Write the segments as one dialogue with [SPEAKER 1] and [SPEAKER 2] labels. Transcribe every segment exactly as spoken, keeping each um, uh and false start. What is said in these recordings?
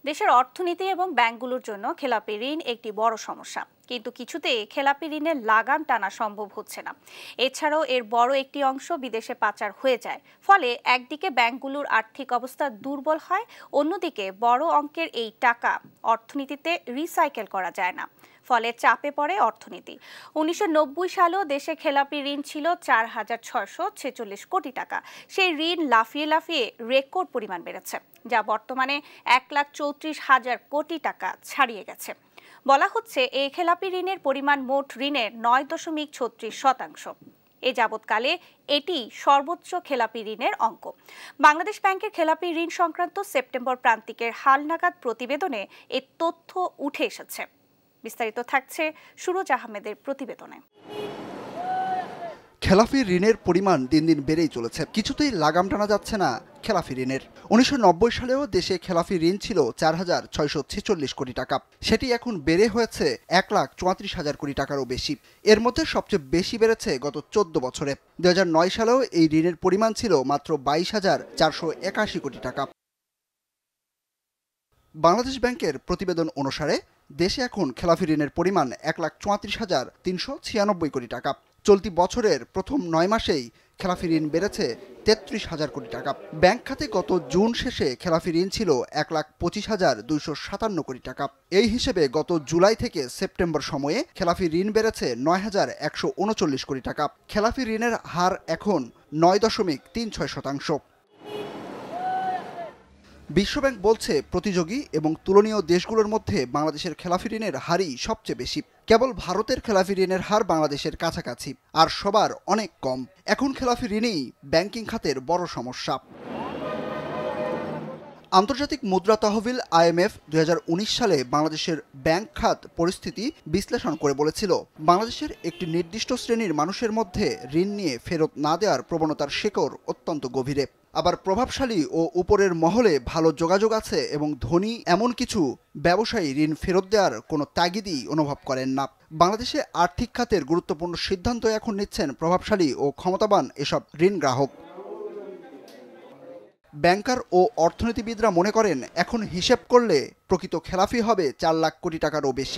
[SPEAKER 1] দেশের অর্থনীতি এবং ব্যাংকগুলোর জন্য খেলাপি ঋণ একটি বড় সমস্যা, কিন্তু কিছুতেই খেলাপি ঋণের লাগাম টানা সম্ভব হচ্ছে না। এছাড়াও এর বড় একটি অংশ বিদেশে পাচার হয়ে যায়, ফলে একদিকে ব্যাংকগুলোর আর্থিক অবস্থা দুর্বল হয়, অন্যদিকে বড় অঙ্কের এই টাকা অর্থনীতিতে রিসাইকেল করা যায় না, ফলে চাপে পড়ে অর্থনীতি। উনিশশো নব্বই সালেও দেশে খেলাপি ঋণ ছিল চার হাজার ছয়শো ছেচল্লিশ কোটি টাকা। সেই ঋণ লাফিয়ে লাফিয়ে রেকর্ড পরিমাণ বেড়েছে, যা বর্তমানে এক লাখ চৌত্রিশ হাজার কোটি টাকা ছাড়িয়ে গেছে। বলা হচ্ছে এই খেলাপি ঋণের পরিমাণ মোট ঋণের নয় দশমিক ছত্রিশ শতাংশ। এ যাবৎকালে এটি সর্বোচ্চ খেলাপি ঋণের অঙ্ক। বাংলাদেশ ব্যাংকের খেলাপি ঋণ সংক্রান্ত সেপ্টেম্বর প্রান্তিকের হালনাগাদ প্রতিবেদনে এ তথ্য উঠে এসেছে। বিস্তারিত থাকছে সুরজ আহমেদের প্রতিবেদনে।
[SPEAKER 2] খেলাফি ঋণের পরিমাণ দিন দিন বেড়েই চলেছে, কিছুতেই লাগাম টানা যাচ্ছে না খেলাফি ঋণের। উনিশশো নব্বই সালেও দেশে খেলাফি ঋণ ছিল চার হাজার ছয়শো ছেচল্লিশ কোটি টাকা, সেটি এখন বেড়ে হয়েছে এক লাখ চুয়াত্রিশ হাজার কোটি টাকারও বেশি। এর মধ্যে সবচেয়ে বেশি বেড়েছে গত চোদ্দ বছরে। দুই হাজার নয় সালেও এই ঋণের পরিমাণ ছিল মাত্র বাইশ হাজার চারশো একাশি কোটি টাকা। বাংলাদেশ ব্যাংকের প্রতিবেদন অনুসারে দেশে এখন খেলাফি ঋণের পরিমাণ এক লাখ চুয়াত্রিশ হাজার তিনশো ছিয়ানব্বই কোটি টাকা। চলতি বছরের প্রথম নয় মাসেই খেলাফি ঋণ বেড়েছে তেত্রিশ হাজার কোটি টাকা। ব্যাংক খাতে গত জুন শেষে খেলাফি ঋণ ছিল এক লাখ পঁচিশ হাজার দুইশো সাতান্ন কোটি টাকা। এই হিসেবে গত জুলাই থেকে সেপ্টেম্বর সময়ে খেলাফি ঋণ বেড়েছে নয় হাজার একশো উনচল্লিশ কোটি টাকা। খেলাফি ঋণের হার এখন নয় দশমিক তিন ছয় শতাংশ। বিশ্বব্যাংক বলছে প্রতিযোগী এবং তুলনীয় দেশগুলোর মধ্যে বাংলাদেশের খেলাফি ঋণের হারই সবচেয়ে বেশি। কেবল ভারতের খেলাফি ঋণের হার বাংলাদেশের কাছাকাছি, আর সবার অনেক কম। এখন খেলাফি ঋণই ব্যাংকিং খাতের বড় সমস্যা। আন্তর্জাতিক মুদ্রা তহবিল আইএমএফ দুই হাজার উনিশ সালে বাংলাদেশের ব্যাংক খাত পরিস্থিতি বিশ্লেষণ করে বলেছিল, বাংলাদেশের একটি নির্দিষ্ট শ্রেণীর মানুষের মধ্যে ঋণ নিয়ে ফেরত না দেওয়ার প্রবণতার শেকড় অত্যন্ত গভীরে। আবার প্রভাবশালী ও উপরের মহলে ভালো যোগাযোগ আছে এবং ধনী এমন কিছু ব্যবসায়ী ঋণ ফেরত দেওয়ার কোনো তাগিদই অনুভব করেন না। বাংলাদেশে আর্থিক খাতের গুরুত্বপূর্ণ সিদ্ধান্ত এখন নিচ্ছেন প্রভাবশালী ও ক্ষমতাবান এসব ঋণ গ্রাহক। ব্যাংকার ও অর্থনীতিবিদরা মনে করেন, এখন হিসেব করলে প্রকৃত খেলাফি হবে চার লাখ কোটি টাকারও বেশি।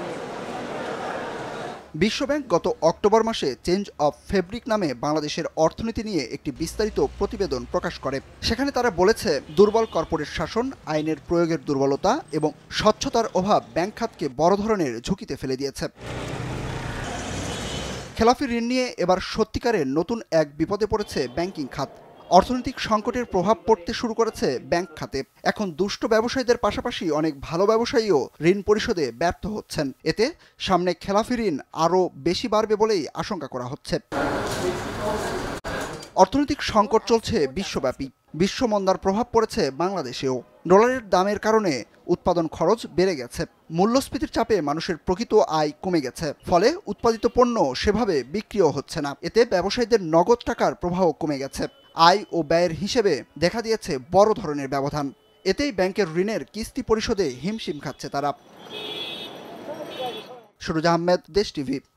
[SPEAKER 2] বিশ্বব্যাংক গত অক্টোবর মাসে চেঞ্জ অফ ফেব্রিক নামে বাংলাদেশের অর্থনীতি নিয়ে একটি বিস্তারিত প্রতিবেদন প্রকাশ করে। সেখানে তারা বলেছে, দুর্বল কর্পোরেট শাসন, আইনের প্রয়োগের দুর্বলতা এবং স্বচ্ছতার অভাব ব্যাংক খাতকে বড় ধরনের ঝুঁকিতে ফেলে দিয়েছে। খেলাফি ঋণ নিয়ে এবার সত্যিকারের নতুন এক বিপদে পড়েছে ব্যাংকিং খাত। অর্থনৈতিক সংকটের প্রভাব পড়তে শুরু করেছে ব্যাংক খাতে। এখন দুষ্ট ব্যবসায়ীদের পাশাপাশি অনেক ভালো ব্যবসায়ীও ঋণ পরিশোধে ব্যর্থ হচ্ছেন। এতে সামনে খেলাফি ঋণ আরও বেশি বাড়বে বলেই আশঙ্কা করা হচ্ছে। অর্থনৈতিক সংকট চলছে বিশ্বব্যাপী। বিশ্বমন্দার প্রভাব পড়েছে বাংলাদেশেও। ডলারের দামের কারণে উৎপাদন খরচ বেড়ে গেছে, মূল্যস্ফীতির চাপে মানুষের প্রকৃত আয় কমে গেছে, ফলে উৎপাদিত পণ্য সেভাবে বিক্রিও হচ্ছে না। এতে ব্যবসায়ীদের নগদ টাকার প্রবাহ কমে গেছে। আয় ও ব্যয়ের হিসেবে দেখা দিয়েছে বড় ধরনের ব্যবধান। এতেই ব্যাংকের ঋণের কিস্তি পরিশোধে হিমশিম খাচ্ছে তারা। সুরজ আহমেদ, দেশ টিভি।